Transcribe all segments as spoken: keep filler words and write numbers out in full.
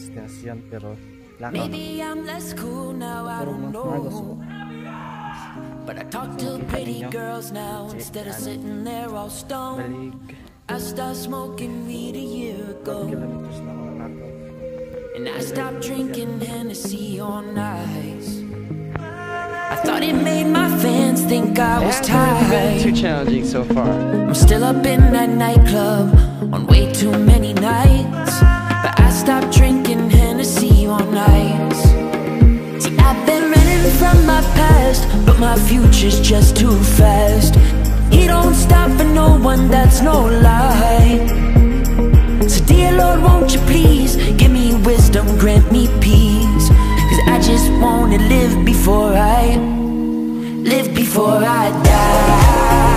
destinasyon pero lakaw na. Maybe I'm less cool now, I Pero don't mas magos know. ko. But I talk to pretty girls now instead of sitting there all stoned. Balik I started smoking weed a year twelve ago, kilometers na ako nakakaw. and I stopped drinking Hennessy on ice. I thought it made my fans think I was Been too tight. challenging so far. I'm still up in that nightclub on way too many nights, but I stopped drinking Hennessy on ice. See, I've been running from my past, but my future's just too fast. He don't stop for no one, that's no lie. So dear Lord, won't you please give me wisdom, grant me peace, 'cause I just wanna live before I live before I die.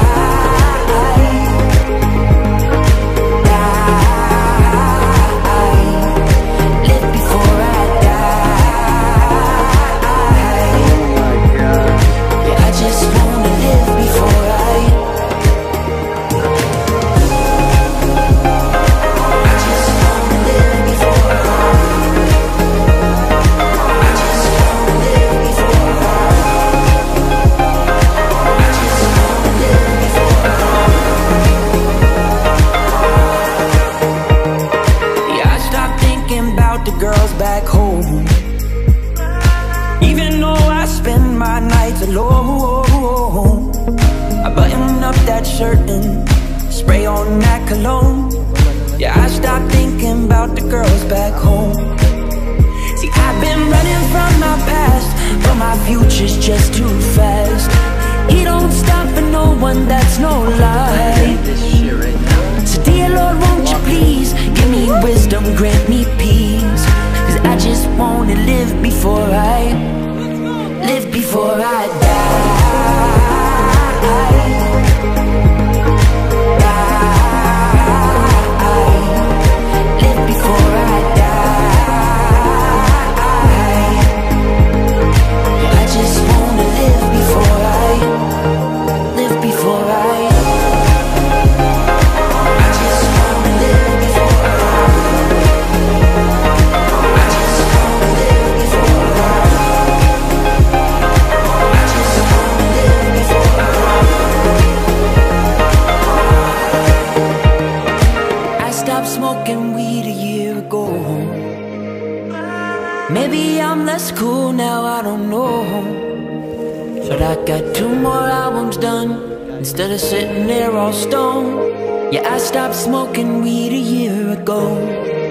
Live before I die. Yeah, I just wanna live before I I just wanna live before I I just wanna live before I I just wanna live before I Yeah, I stopped thinking about the girls back home, even though I spend my nights alone. I button up that shirt and spray on that cologne. Yeah, I stopped thinking about the girls back home. See, I've been running from my past, but my future's just too fast. He don't stop for no one, that's no lie. This shit right now. So dear Lord, won't you please give me wisdom, grant me peace, 'cause I just wanna live before I live before I die. Live before I die. I just wanna live before I live before I I just wanna live before I I just wanna live before I I just wanna live before I I stopped smoking weed a year ago. Maybe I'm less cool now, I don't know. But I got two more albums done instead of sitting there all stoned. Yeah, I stopped smoking weed a year ago.